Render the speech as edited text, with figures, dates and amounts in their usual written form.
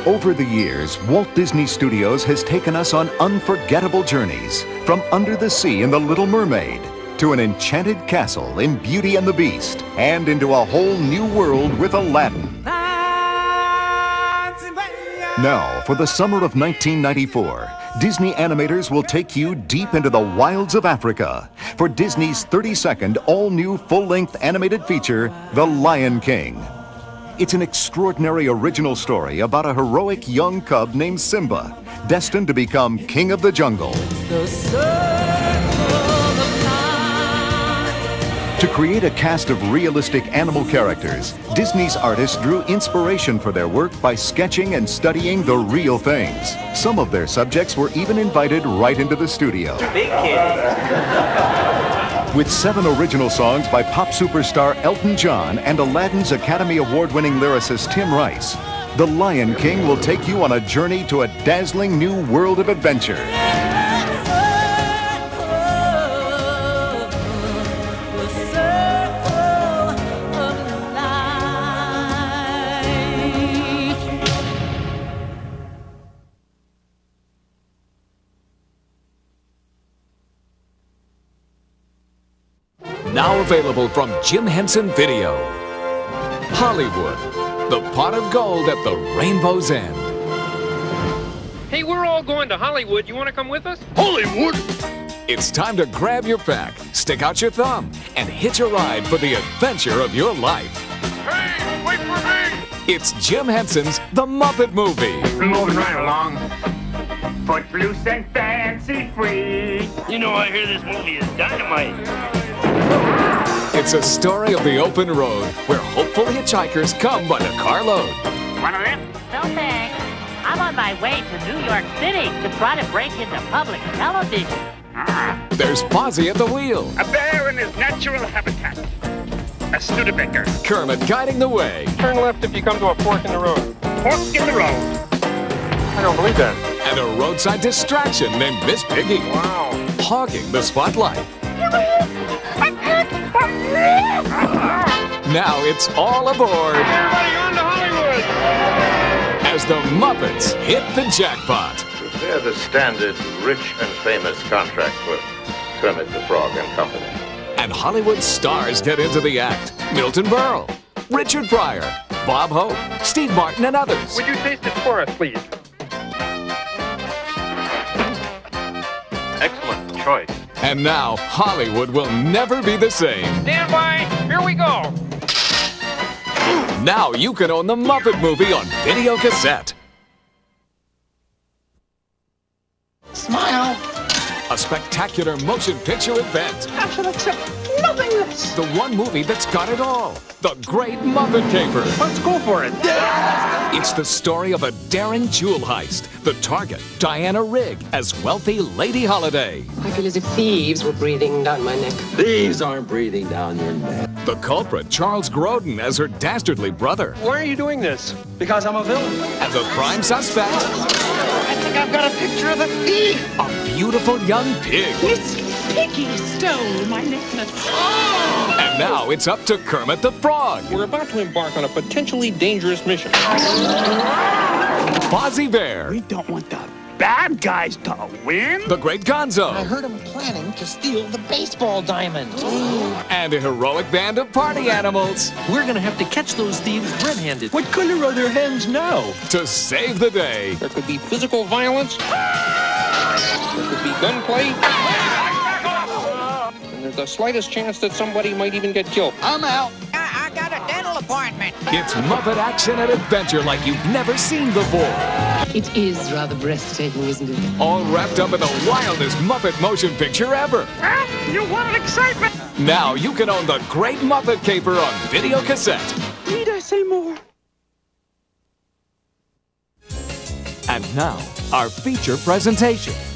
Over the years, Walt Disney Studios has taken us on unforgettable journeys, from Under the Sea in The Little Mermaid to an enchanted castle in Beauty and the Beast, and into a whole new world with Aladdin. Now, for the summer of 1994, Disney animators will take you deep into the wilds of Africa for Disney's 32nd all-new full-length animated feature, The Lion King. It's an extraordinary original story about a heroic young cub named Simba, destined to become king of the jungle. To create a cast of realistic animal characters, Disney's artists drew inspiration for their work by sketching and studying the real things. Some of their subjects were even invited right into the studio. Big kid. With 7 original songs by pop superstar Elton John and Aladdin's Academy Award-winning lyricist Tim Rice, The Lion King will take you on a journey to a dazzling new world of adventure. Now available from Jim Henson Video. Hollywood, the pot of gold at the rainbow's end. Hey, we're all going to Hollywood. You want to come with us? Hollywood! It's time to grab your pack, stick out your thumb, and hitch a ride for the adventure of your life. Hey, wait for me! It's Jim Henson's The Muppet Movie. Moving right along. Footloose and fancy free. You know, I hear this movie is dynamite. It's a story of the open road where hopeful hitchhikers come by the carload. One of them? No thanks. I'm on my way to New York City to try to break into public television. There's Fozzie at the wheel. A bear in his natural habitat. A Studebaker. Kermit guiding the way. Turn left if you come to a fork in the road. Fork in the road. I don't believe that. And a roadside distraction named Miss Piggy. Wow. Hogging the spotlight. Now it's all aboard. Everybody on to Hollywood! As the Muppets hit the jackpot. They're the standard rich and famous contract for Kermit the Frog and Company. And Hollywood stars get into the act. Milton Berle, Richard Pryor, Bob Hope, Steve Martin, and others. Would you taste it for us, please? Excellent choice. And now Hollywood will never be the same. Stand by. Here we go. Now you can own the Muppet Movie on video cassette. Smile. A spectacular motion picture event. I shall accept nothing less. The one movie that's got it all. The Great Muppet Caper. Let's go for it. It's the story of a daring jewel heist. The target, Diana Rigg, as wealthy Lady Holiday. I feel as if thieves were breathing down my neck. Thieves aren't breathing down your neck. The culprit, Charles Grodin, as her dastardly brother. Why are you doing this? Because I'm a villain. And the prime suspect, I think I've got a picture of the thief. a beautiful young pig. Miss Piggy stole my necklace. And now it's up to Kermit the Frog. We're about to embark on a potentially dangerous mission. Fozzie Bear. We don't want the bad guys to win. The Great Gonzo. I heard him planning to steal the baseball diamond. And a heroic band of party animals We're gonna have to catch those thieves red-handed. What color are their hands now? to save the day. There could be physical violence. There could be gunplay. And there's the slightest chance that somebody might even get killed. I'm out. I got a dental appointment. It's Muppet action and adventure like you've never seen before. It is rather breathtaking, isn't it? All wrapped up in the wildest Muppet motion picture ever. You wanted excitement. Now you can own the Great Muppet Caper on video cassette. Need I say more? And now, our feature presentation.